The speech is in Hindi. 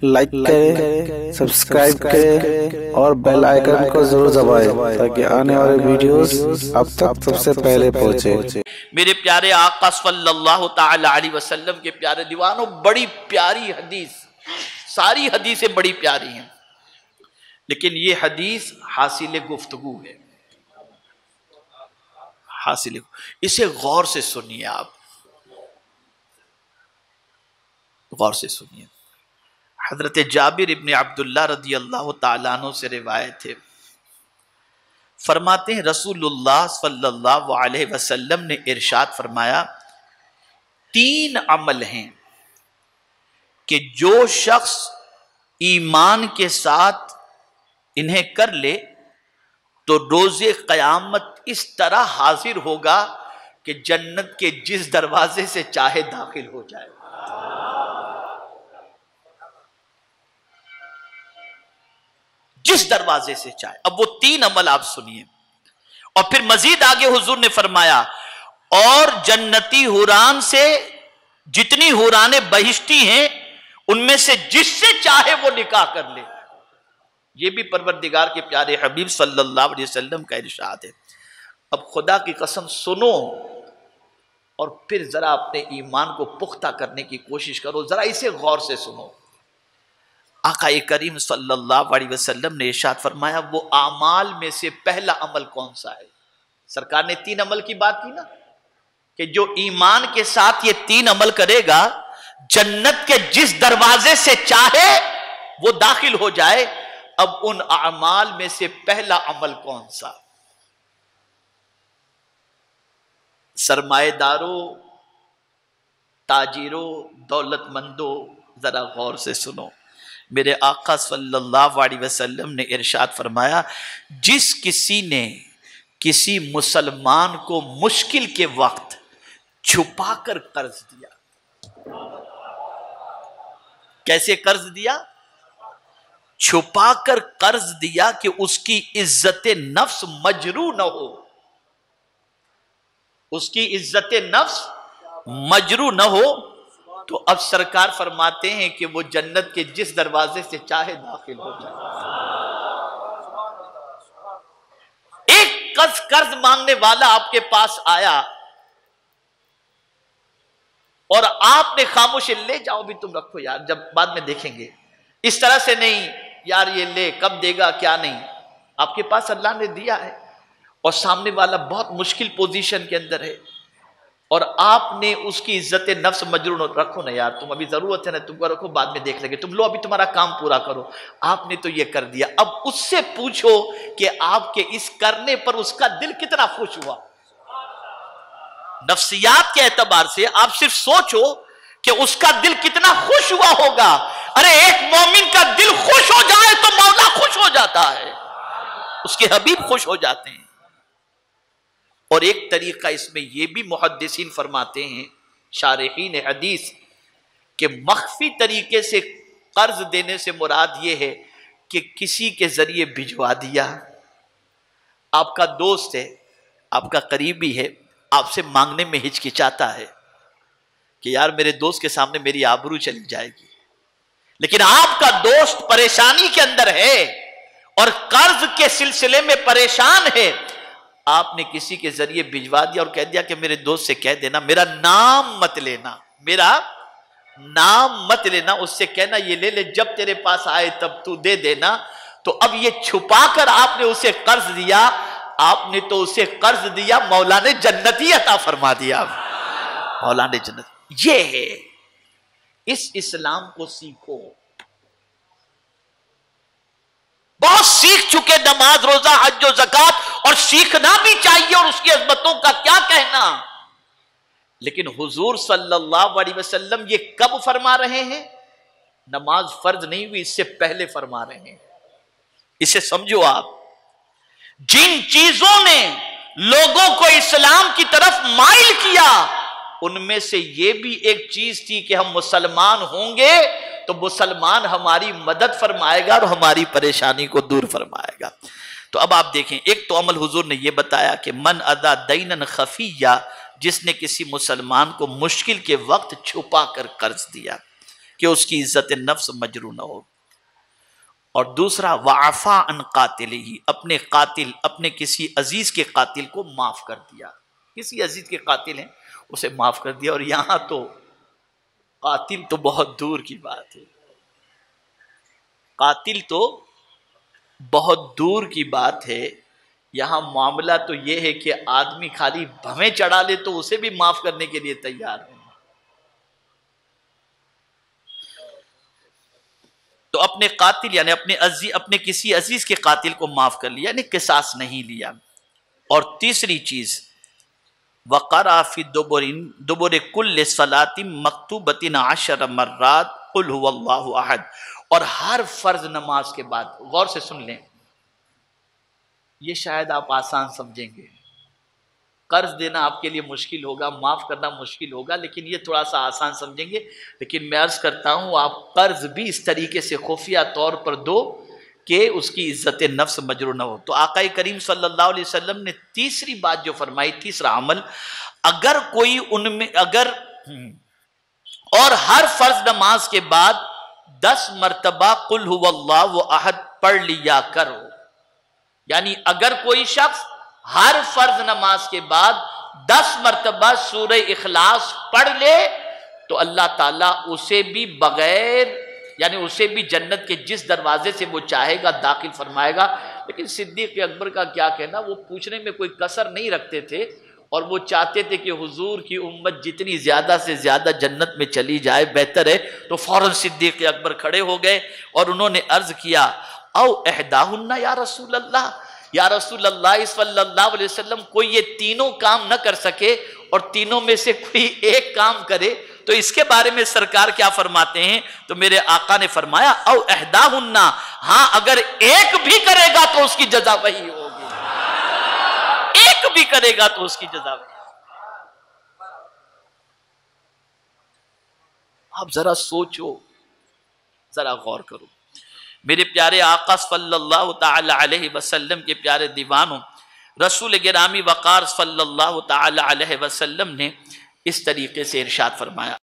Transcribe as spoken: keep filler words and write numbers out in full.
लाइक करें, सब्सक्राइब करें और बेल आइकन को जरूर दबाएं ताकि आने वाले वीडियोस अब तक सबसे पहले पहुंचे। मेरे प्यारे आका सल्लल्लाहु ताला अलैहि वसल्लम के प्यारे दीवानों, बड़ी प्यारी हदीस, सारी हदीसें बड़ी प्यारी हैं, लेकिन ये हदीस हासिल गुफ्तगू है। हासिल, इसे गौर से सुनिए, आप गौर से सुनिए। हजरत जाबिर इब्न अब्दुल्लाह रदी अल्लाह तआला अन्हु से रिवायत है, फरमाते हैं रसूलुल्लाह सल्लल्लाहु अलैहि वसल्लम ने इरशाद फरमाया, तीन अमल हैं कि जो शख्स ईमान के साथ इन्हें कर ले तो रोजे क़यामत इस तरह हाजिर होगा कि जन्नत के जिस दरवाजे से चाहे दाखिल हो जाए। जिस दरवाजे से चाहे। अब वो तीन अमल आप सुनिए, और फिर मजीद आगे हुजूर ने फरमाया, और जन्नती हुरान से जितनी हुराने बहिश्ती हैं उनमें से जिससे चाहे वो निकाह कर ले। ये भी परवरदिगार के प्यारे हबीब सल्लल्लाहु अलैहि वसल्लम का इरशाद है। अब खुदा की कसम सुनो और फिर जरा अपने ईमान को पुख्ता करने की कोशिश करो, जरा इसे गौर से सुनो। आका करीम सल्लल्लाहु अलैहि वसल्लम ने इरशाद फरमाया, वो आमाल में से पहला अमल कौन सा है? सरकार ने तीन अमल की बात की ना, कि जो ईमान के साथ ये तीन अमल करेगा जन्नत के जिस दरवाजे से चाहे वो दाखिल हो जाए। अब उन आमाल में से पहला अमल कौन सा? सरमाएदारों, ताजिरों, दौलतमंदों, जरा गौर से सुनो। मेरे आका सल्लल्लाहु अलैहि वसल्लम ने इरशाद फरमाया, जिस किसी ने किसी मुसलमान को मुश्किल के वक्त छुपाकर कर्ज दिया। कैसे कर्ज दिया? छुपाकर कर्ज दिया कि उसकी इज्जत नफ्स मजरू न हो, उसकी इज्जत नफ्स मजरू न हो, तो अब सरकार फरमाते हैं कि वो जन्नत के जिस दरवाजे से चाहे दाखिल हो जाए। एक कर्ज कर्ज मांगने वाला आपके पास आया और आपने खामोशी, ले जाओ भी तुम रखो यार, जब बाद में देखेंगे। इस तरह से नहीं यार, ये ले, कब देगा क्या नहीं। आपके पास अल्लाह ने दिया है और सामने वाला बहुत मुश्किल पोजीशन के अंदर है और आपने उसकी इज्जत नफ्स मजरू रखो ना यार, तुम अभी जरूरत है ना, तुमको रखो, बाद में देख लेंगे, तुम लो अभी तुम्हारा काम पूरा करो। आपने तो ये कर दिया। अब उससे पूछो कि आपके इस करने पर उसका दिल कितना खुश हुआ। नफ्सियात के एतबार से आप सिर्फ सोचो कि उसका दिल कितना खुश हुआ होगा। अरे एक मोमिन का दिल खुश हो जाए तो मौला खुश हो जाता है, उसके हबीब खुश हो जाते हैं। और एक तरीका इसमें यह भी मुहद्दिसीन फरमाते हैं, शारिहीन हदीस, कि मख्फी तरीके से कर्ज देने से मुराद यह है कि किसी के जरिए भिजवा दिया। आपका दोस्त है, आपका करीबी है, आपसे मांगने में हिचकिचाता है कि यार मेरे दोस्त के सामने मेरी आबरू चली जाएगी, लेकिन आपका दोस्त परेशानी के अंदर है और कर्ज के सिलसिले में परेशान है। आपने किसी के जरिए भिजवा दिया और कह दिया कि मेरे दोस्त से कह देना, मेरा नाम मत लेना, मेरा नाम मत लेना, उससे कहना ये ले ले, जब तेरे पास आए तब तू दे देना। तो अब ये छुपाकर आपने उसे कर्ज दिया, आपने तो उसे कर्ज दिया, मौला ने जन्नती अता फरमा दिया। मौला ने जन्नत, ये है। इस इस्लाम को सीखो। बहुत सीख चुके नमाज, रोजा, हज और ज़कात, और सीखना भी चाहिए, और उसकी अज़मतों का क्या कहना। लेकिन हुजूर सल्लल्लाहु अलैहि वसल्लम ये कब फरमा रहे हैं? नमाज फर्ज नहीं हुई इससे पहले फरमा रहे हैं। इसे समझो आप। जिन चीजों ने लोगों को इस्लाम की तरफ माइल किया उनमें से यह भी एक चीज थी कि हम मुसलमान होंगे तो मुसलमान हमारी मदद फरमाएगा और हमारी परेशानी को दूर फरमाएगा। तो अब आप देखें, एक तो अमल हुजूर ने यह बताया कि मन अदा दैनन खफिया, जिसने किसी मुसलमान को मुश्किल के वक्त छुपा कर कर्ज दिया कि उसकी इज्जत नफ्स मजरू न हो। और दूसरा वाफा अन कातिल ही, अपने कातिल अपने किसी अजीज के कातिल को माफ कर दिया। किसी अजीज के कातिल हैं उसे माफ कर दिया। और यहां तो कातिल तो बहुत दूर की बात है, कातिल तो बहुत दूर की बात है। यहां मामला तो यह है कि आदमी खाली भवें चढ़ा ले तो उसे भी माफ करने के लिए तैयार है। तो अपने कातिल यानी अपने अजी अपने किसी अजीज के कातिल को माफ कर लिया, यानी किसास नहीं लिया। और तीसरी चीज वक़रा फी दुबुरिन दुबुर कुल्ल सलातिन मक्तूबतिन अशर मर्रात कुल हुवल्लाहु अहद। और हर फर्ज नमाज के बाद, गौर से सुन लें, ये शायद आप आसान समझेंगे, कर्ज देना आपके लिए मुश्किल होगा, माफ करना मुश्किल होगा, लेकिन ये थोड़ा सा आसान समझेंगे। लेकिन मैं अर्ज करता हूं आप कर्ज भी इस तरीके से खुफिया तौर पर दो कि उसकी इज्जत नफ्स मजरू न हो। तो आका करीम सल्लल्लाहु अलैहि वसल्लम ने तीसरी बात जो फरमाई, तीसरा अमल, अगर कोई उनमें अगर और हर फर्ज नमाज के बाद दस मरतबा कुल हुवल्लाहु अहद पढ़ लिया करो। यानी अगर कोई शख्स हर फर्ज नमाज के बाद दस मरतबा सूरह इखलास पढ़ ले तो अल्लाह ताला उसे भी बगैर यानी उसे भी जन्नत के जिस दरवाजे से वो चाहेगा दाखिल फरमाएगा। लेकिन सिद्दीक अकबर का क्या कहना, वो पूछने में कोई कसर नहीं रखते थे और वो चाहते थे कि हुजूर की उम्मत जितनी ज्यादा से ज्यादा जन्नत में चली जाए बेहतर है। तो फौरन सिद्दीक अकबर खड़े हो गए और उन्होंने अर्ज किया, औ एहदाहुन्ना या रसूल अल्लाह, या रसूल अल्लाह सल्लल्लाहु अलैहि वसल्लम, कोई ये तीनों काम न कर सके और तीनों में से कोई एक काम करे तो इसके बारे में सरकार क्या फरमाते हैं? तो मेरे आका ने फरमाया, औ एहदाहुन्ना, हाँ अगर एक भी करेगा तो उसकी जजा वही होगी, एक भी करेगा तो उसकी जजा वही। आप जरा सोचो, जरा गौर करो। मेरे प्यारे आका सल्लल्लाहु ताला अलैहि वसल्लम के प्यारे दीवानों, रसूल गिरामी वक़ार सल्लल्लाहु ताला अलैहि वसल्लम ने इस तरीके से इरशाद फरमाया,